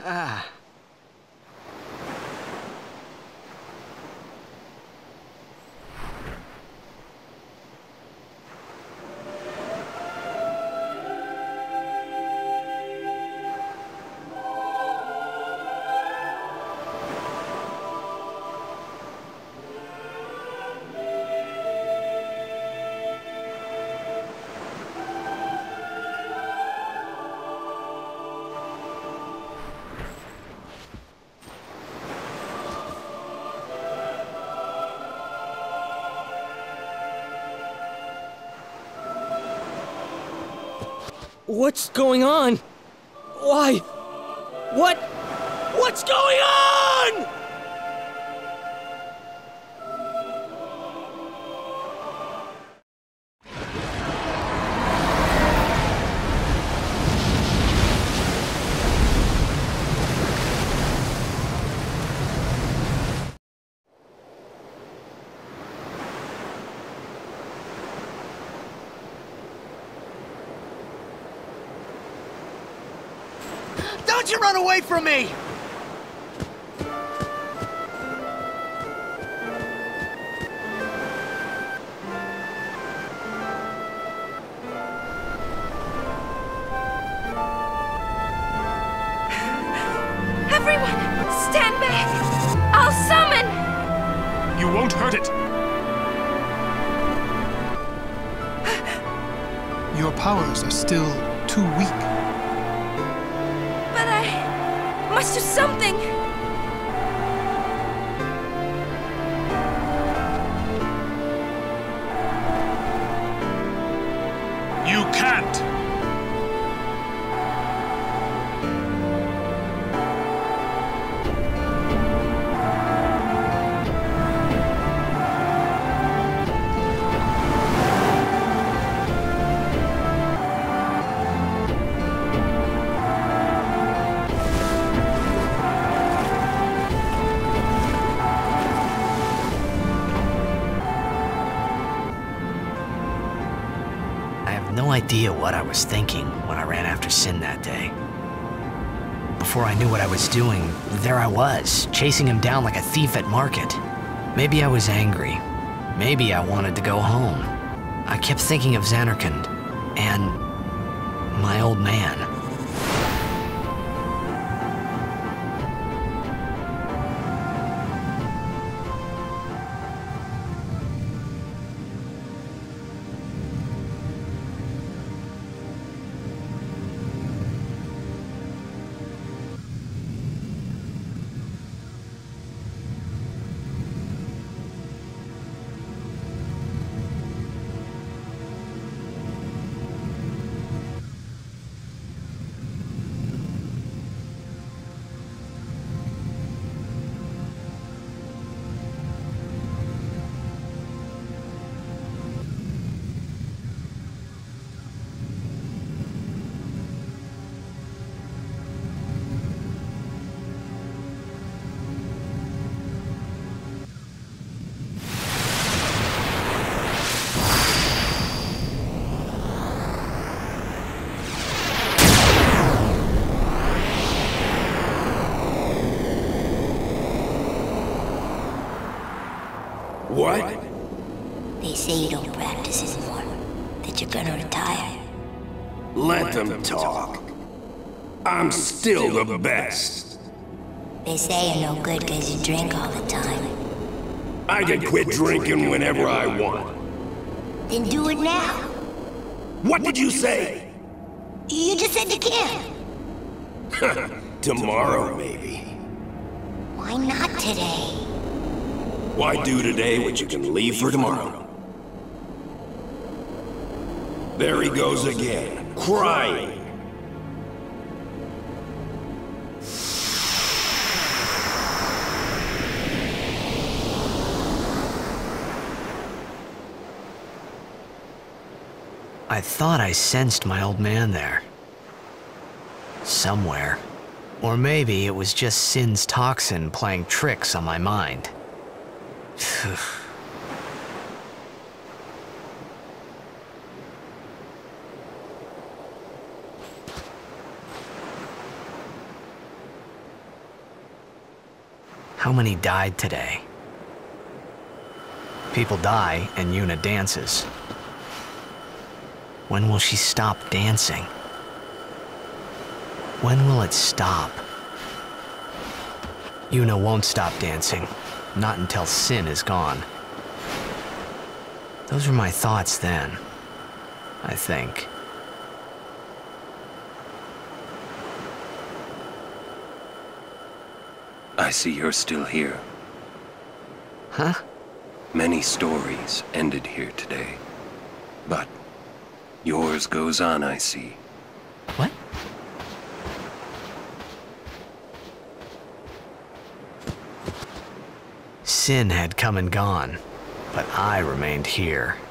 What's going on? Why? What's going on?! Don't you run away from me! Everyone, stand back! I'll summon! You won't hurt it! Your powers are still too weak. But I must do something! You can't! No idea what I was thinking when I ran after Sin that day. Before I knew what I was doing, there I was, chasing him down like a thief at market. Maybe I was angry. Maybe I wanted to go home. I kept thinking of Zanarkand and my old man. What? They say you don't practice anymore, that you're gonna retire. Let them talk. I'm still the best. They say you're no good because you drink all the time. I can quit drinking whenever I want. Then do it now. What did you say? You just said you can. Tomorrow, maybe. Why not today? Why do today what you can leave for tomorrow? There he goes again, crying. I thought I sensed my old man there. Somewhere. Or maybe it was just Sin's toxin playing tricks on my mind. How many died today? People die and Yuna dances. When will she stop dancing? When will it stop? Yuna won't stop dancing, not until Sin is gone. Those were my thoughts then, I think. I see you're still here. Huh? Many stories ended here today. But yours goes on, I see. What? Sin had come and gone, but I remained here.